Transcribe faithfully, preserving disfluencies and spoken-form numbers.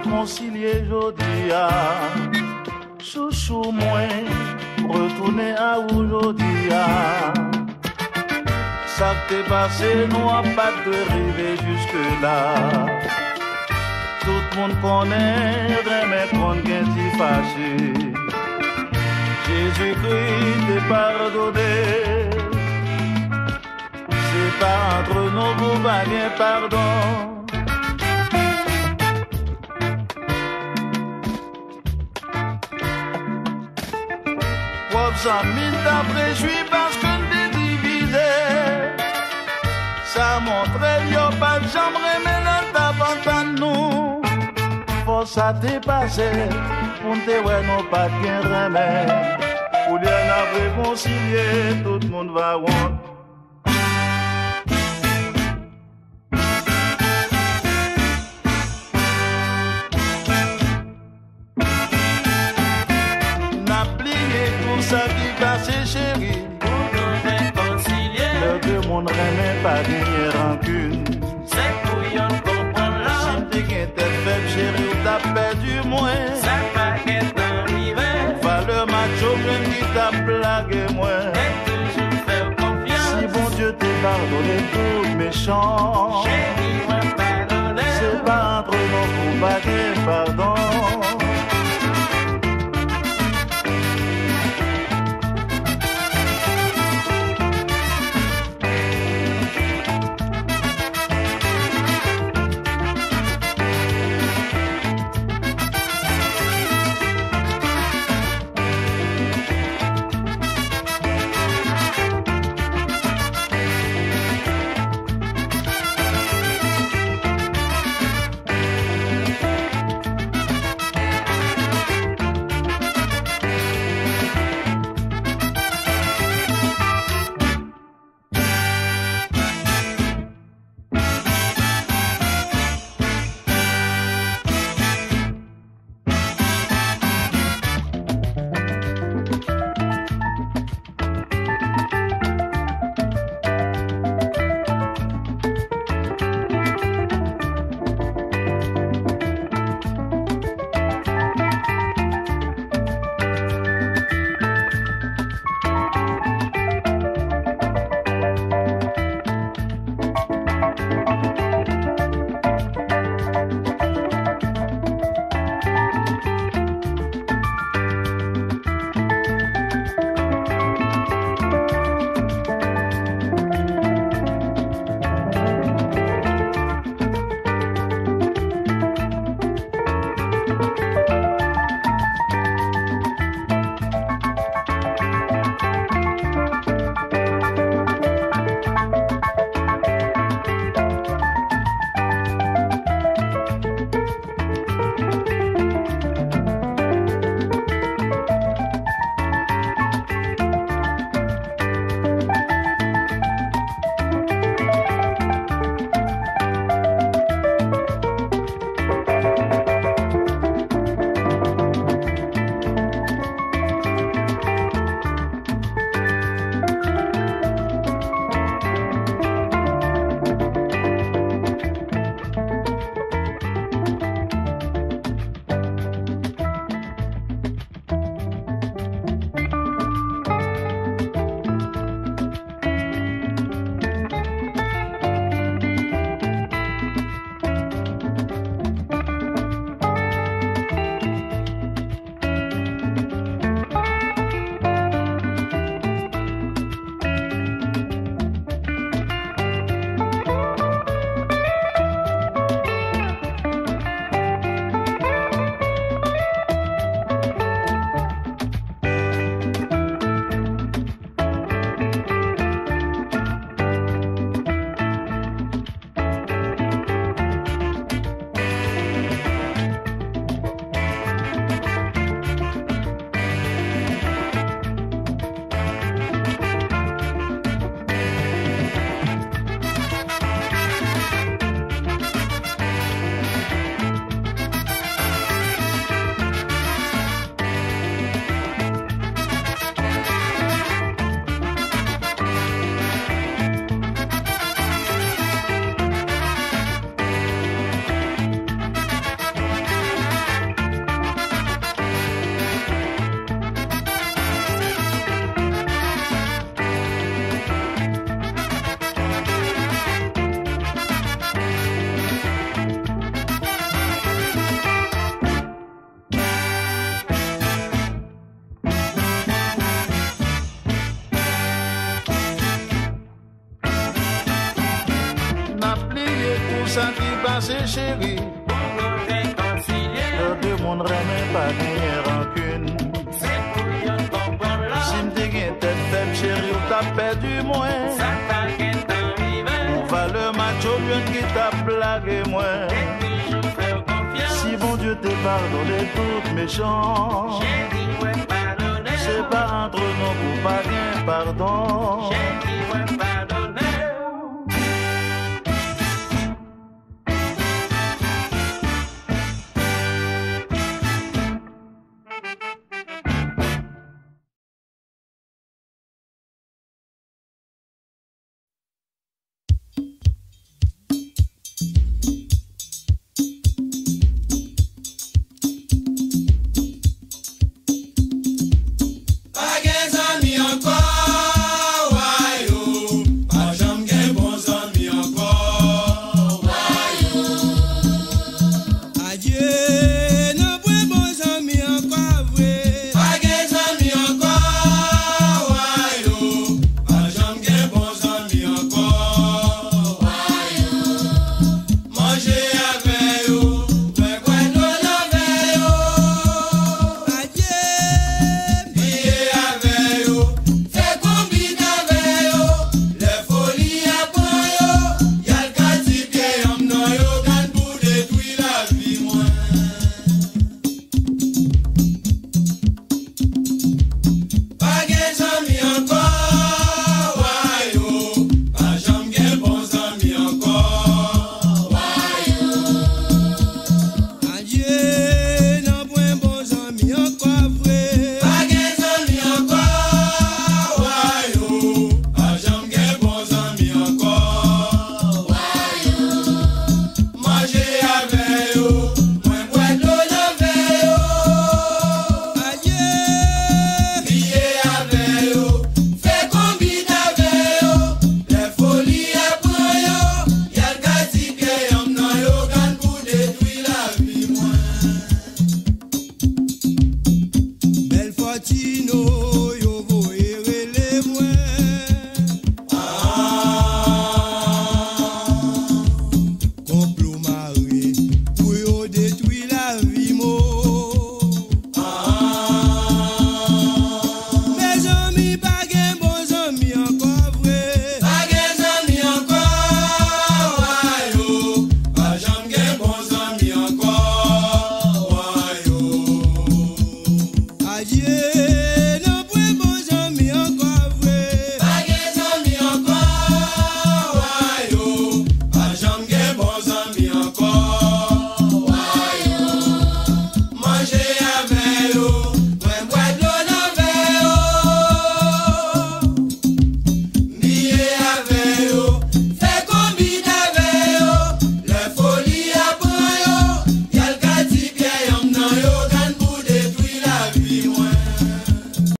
réconcilier jodi a. Chouchou moi, retourner à aujourd'hui. Ça t'est passé, nous a pas de rêver jusque là. Tout le monde connaît, mais qu'on est fâché. Jésus-Christ t'est pardonné. C'est pas entre nous vous baguez pardon. Amis t'a préjoui parce que t'es divisé. Ça montre y'a pas de chambre mais là t'as pas de nous. Faut ça t'est passé pour te ouais non pas de remède. Pour bien la réconcilier tout le monde va rond. Ça qui casse chérie, pour nous réconcilier. Le que mon remet pas gagner rancune. C'est pour yon comprendre là. Si t'es qu'un tête faible chérie, t'as perdu moins. Ça va qu'être arrivé. Valeur macho, même qui t'a blagué moins. Et toujours faire confiance. Si bon Dieu t'est pardonné tout méchant. Chérie, moi pardonné. C'est pas entre nous pour baguer pardon. ça qui passe chérie. Pour réconcilier, Le deux monde remet pas gagner rancune. c'est pour yon comprendre là. Si m'te gen tête faible chérie ou t'as perdu moins. Ça t'a qu'est arrivé. On va le macho bien qui t'a blagué moins. Et toujours faire confiance. Si bon Dieu te pardonne tout méchant. Chérie, ouais, pardonnez. C'est pas entre nous pour pas bien pardon. Chérie, ouais, pardonnez.